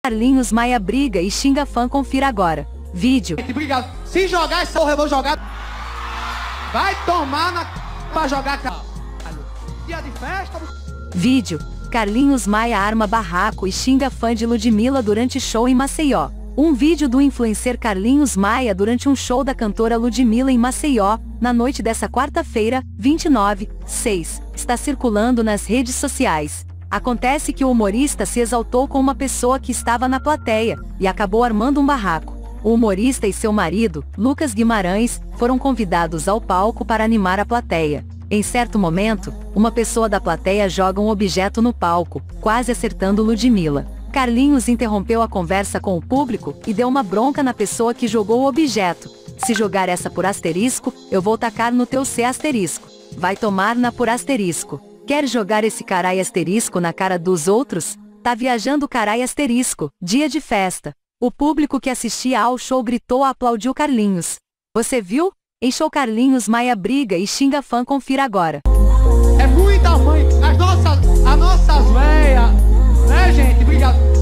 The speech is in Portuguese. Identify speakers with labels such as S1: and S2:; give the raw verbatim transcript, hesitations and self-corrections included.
S1: Carlinhos Maia briga e xinga fã, confira agora. Vídeo.
S2: Obrigado. Se jogar essa porra, eu vou jogar. Vai tomar na... pra jogar, cara. Dia de festa.
S1: Vídeo. Carlinhos Maia arma barraco e xinga fã de Ludmilla durante show em Maceió. Um vídeo do influencer Carlinhos Maia durante um show da cantora Ludmilla em Maceió, na noite dessa quarta-feira, vinte e nove, seis, está circulando nas redes sociais. Acontece que o humorista se exaltou com uma pessoa que estava na plateia, e acabou armando um barraco. O humorista e seu marido, Lucas Guimarães, foram convidados ao palco para animar a plateia. Em certo momento, uma pessoa da plateia joga um objeto no palco, quase acertando Ludmilla. Carlinhos interrompeu a conversa com o público e deu uma bronca na pessoa que jogou o objeto. Se jogar essa por asterisco, eu vou tacar no teu C asterisco. Vai tomar na por asterisco. Quer jogar esse carai asterisco na cara dos outros? Tá viajando carai asterisco, dia de festa. O público que assistia ao show gritou e aplaudiu Carlinhos. Você viu? Em show Carlinhos Maia briga e xinga fã, confira agora.
S2: É muita mãe, as nossas, as nossas veias, né, gente? Obrigado.